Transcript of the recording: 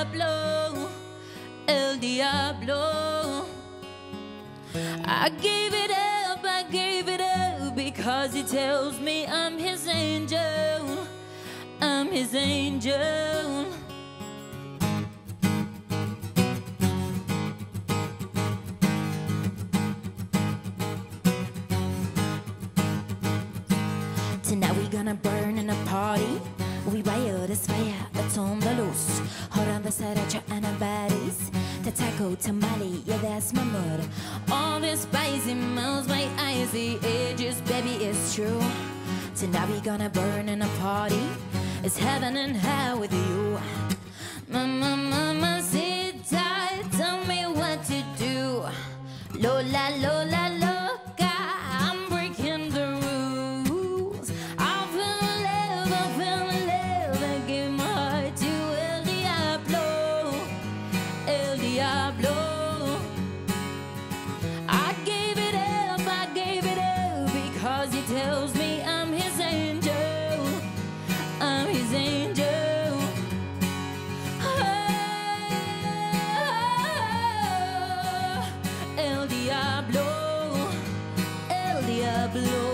Diablo, El Diablo. I gave it up because he tells me I'm his angel, I'm his angel. Tonight we gonna burn in a party. We wild as fire, it's on the loose. Hold on the side of your antibodies. The taco tamale, yeah, that's my mood. All this spicy melts my icy edges, baby, it's true. Tonight we gonna burn in a party. It's heaven and hell with you. Mama, sit tight, tell me what to do. Lola, Lola, loca, I'm breaking the rules. I fell in love, I gave my heart to El Diablo, El Diablo. I gave it up because he tells me I'm his angel, I'm his angel. El Diablo, El Diablo.